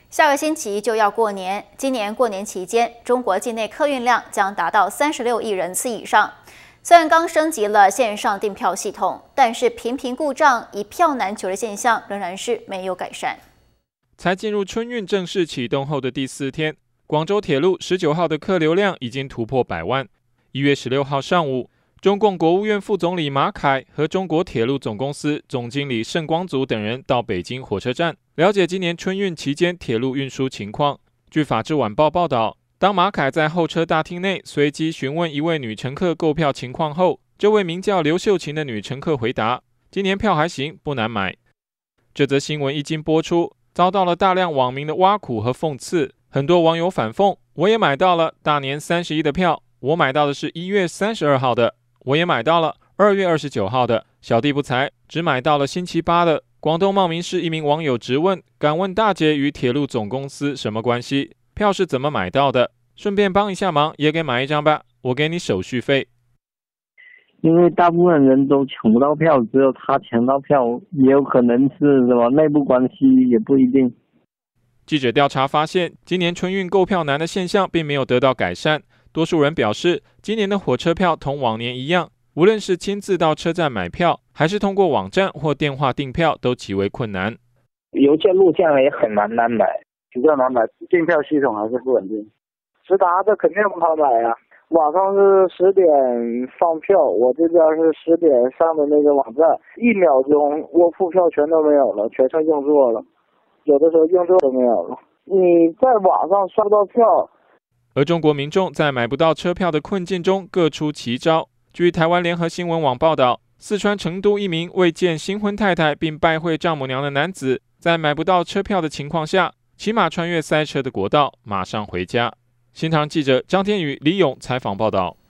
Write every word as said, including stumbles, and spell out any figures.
下个星期就要过年，今年过年期间，中国境内客运量将达到三十六亿人次以上。虽然刚升级了线上订票系统，但是频频故障、一票难求的现象仍然是没有改善。 才进入春运正式启动后的第四天，广州铁路十九号的客流量已经突破百万。一月十六号上午，中共国务院副总理马凯和中国铁路总公司总经理盛光祖等人到北京火车站了解今年春运期间铁路运输情况。据法制晚报报道，当马凯在候车大厅内随机询问一位女乘客购票情况后，这位名叫刘秀琴的女乘客回答：“今年票还行，不难买。”这则新闻一经播出，遭到了大量网民的挖苦和讽刺。很多网友反讽：“我也买到了大年三十一的票，我买到的是一月三十二号的。我也买到了二月二十九号的，小弟不才，只买到了星期八的。”广东茂名市一名网友直问：“敢问大姐与铁路总公司什么关系？票是怎么买到的？顺便帮一下忙，也给买一张吧，我给你手续费。” 因为大部分人都抢不到票，只有他抢到票，也有可能是什么内部关系，也不一定。 记者调查发现，今年春运购票难的现象并没有得到改善。多数人表示，今年的火车票同往年一样，无论是亲自到车站买票，还是通过网站或电话订票，都极为困难。 邮件路线也很难难买，比较难买，订票系统还是不稳定。直达的肯定不好买呀、啊，网上是十点放票，我这边是十点上的那个网站，一秒钟我付票全都没有了，全程硬座了，有的时候硬座都没有了。你在网上刷不到票。 而中国民众在买不到车票的困境中各出奇招。据台湾联合新闻网报道，四川成都一名为见新婚太太并拜会丈母娘的男子，在买不到车票的情况下，骑马穿越塞车的国道，马上回家。新唐记者张天宇、李勇采访报道。